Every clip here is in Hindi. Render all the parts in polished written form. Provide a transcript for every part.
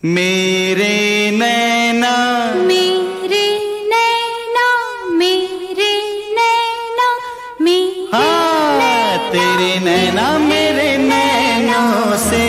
मेरे नैना मेरे नैना मेरे नैना मेरे हाँ तेरे नैना मेरे नैनों से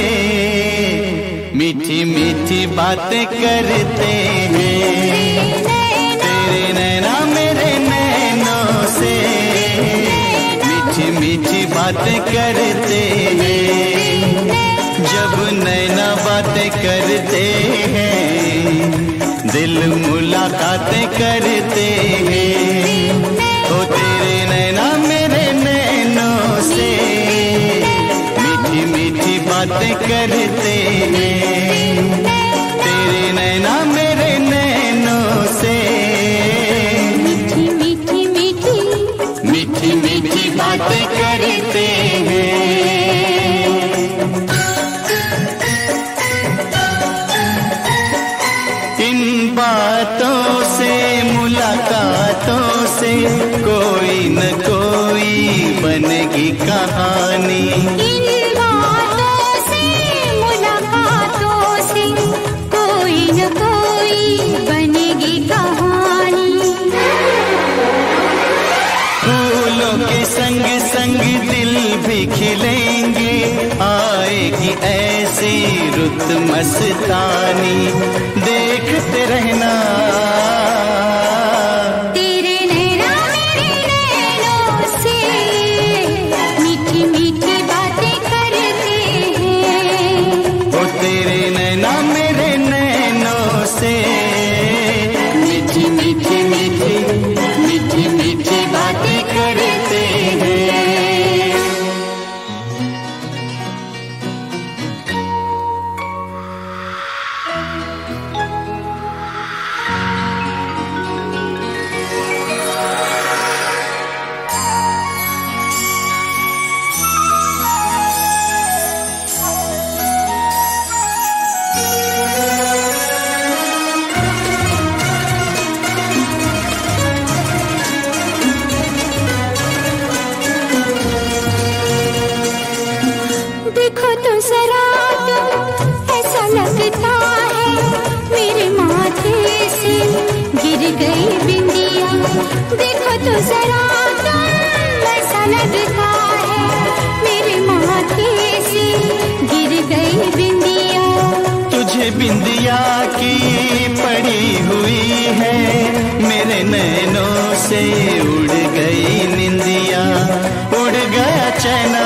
मीठी मीठी बातें करते हैं। तेरे नैना मेरे नैनों से मीठी मीठी बातें करते हैं। जब नैना बातें करते हैं दिल मुलाकातें करते हैं। ओ तेरे नैना मेरे नैनों से मीठी मीठी बातें करते हैं। तेरे नैना मेरे नैनों से मीठी मीठी मीठी मीठी मीठी बातें करते हैं। इन बातों से मुलाकातों से कोई न कोई बनेगी कहानी। इन बातों से मुलाकातों से कोई न कोई बनेगी कहानी। फूलों के संग संग दिल भी खिलेंगे, आएगी ऐसी रुत मस्तानी। देखते रहना तेरे नैना मेरे नैनों से मीठी मीठी बातें करते हैं। ओ तेरे नैना मेरे नैनों से मीठी मीठी मीठी मीठी मीठी बातें करते हैं। देखो तो जरा तुम, ऐसा लगता है मेरे माथे से गिर गई बिंदिया। देखो तो जरा तुम, ऐसा लगता है मेरे माथे से गिर गई बिंदिया। तुझे बिंदिया की पड़ी हुई है, मेरे नैनों से उड़ गई निंदिया, उड़ गया चैना।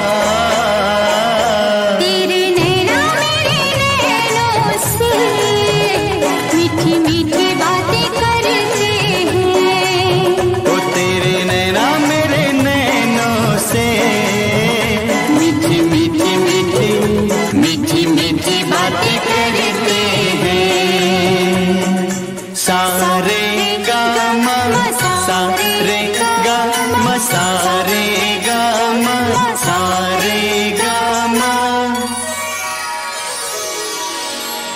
तेरे नैना मेरे नैनों से मीठी मीठी बातें करते हैं। ओ तेरे नैना मेरे नैनों से मीठी मीठी मीठी मीठी मीठी बातें करते हैं। सारे गामा सारे गामा सारे गामा सारे गामा।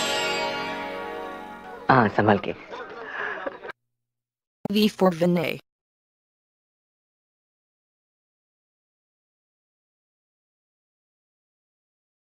हाँ संभल के। V for Vinay.